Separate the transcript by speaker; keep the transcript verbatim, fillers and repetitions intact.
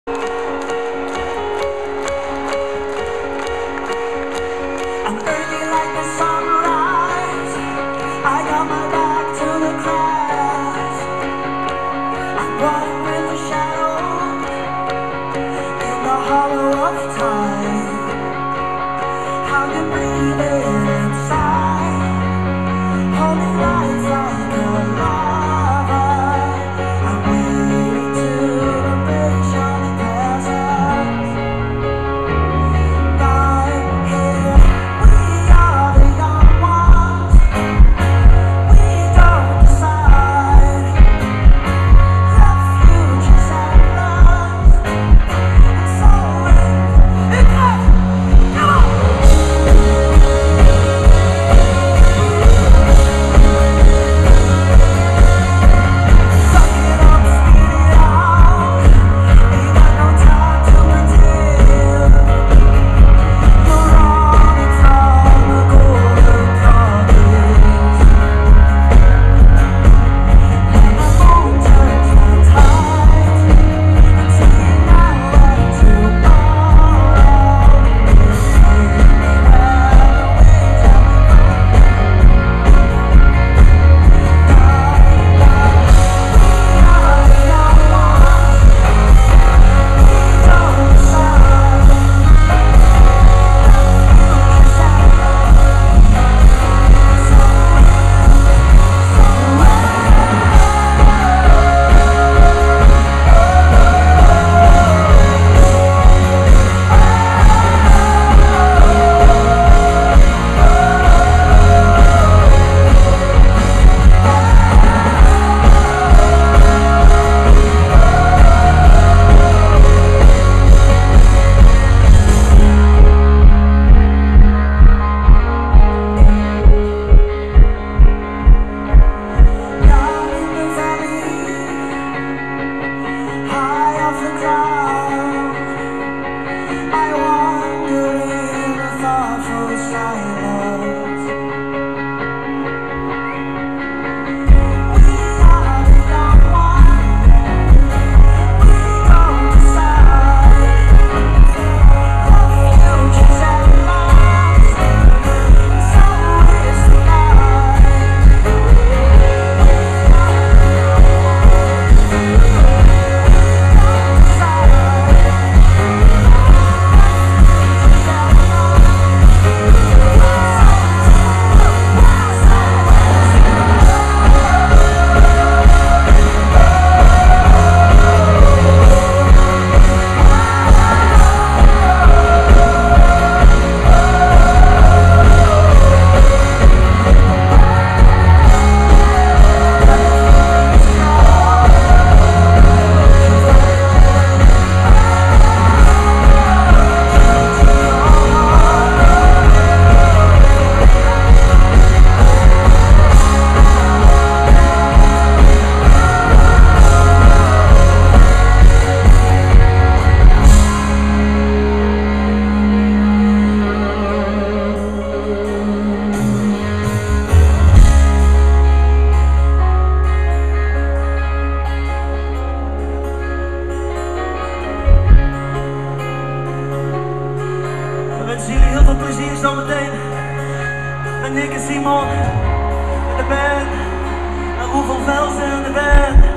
Speaker 1: I'm early like the sunrise. I got my back to the clouds. I'm running with the shadows in the hollow of time. How you breathing inside, holding life like a lover. I'm waiting to the bridge on the desert. Right here, we are the young ones. We don't decide. The future's endless. It's always it has. Come on. Suck it up, speed it out. Ain't got no time to pretend. You're running from the golden promise. When the moon turns the tide, between now and tomorrow, down in the valley, high off the ground, I wander in a thoughtful silence. We are the young ones. We don't decide. The future's endless. So is the night. We wensen jullie heel veel plezier zometeen met Nick en Simon en de band en Roel van Velsen en de band.